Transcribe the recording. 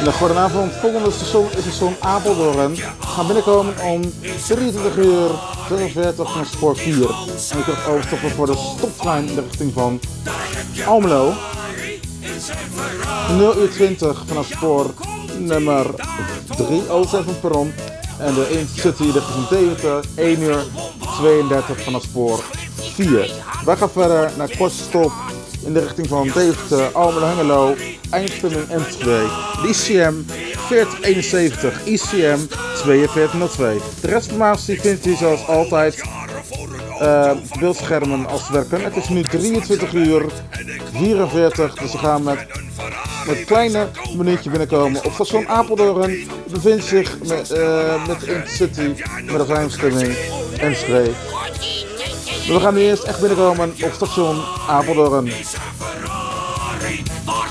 En goedenavond, het volgende station is station Apeldoorn. We gaan binnenkomen om 23 uur 46 van spoor 4. En je kunt overstappen voor de stoptrein in de richting van Almelo. 0 uur 20 vanaf spoor nummer 3 Oostzijde van het perron. En de Intercity richting van Deventer 1 uur 32 vanaf spoor 4. Wij gaan verder naar korte stop in de richting van Deventer, Almelo, Hengelo, eindstemming Enschede. De ICM 4071, ICM 4202. De restinformatie vindt u zoals altijd beeldschermen als werken. Het is nu 23 uur 44, dus we gaan met een kleine minuutje binnenkomen op station Apeldoorn. Bevindt zich met Intercity met de eindstemming Enschede. We gaan nu eerst echt binnenkomen op station Apeldoorn.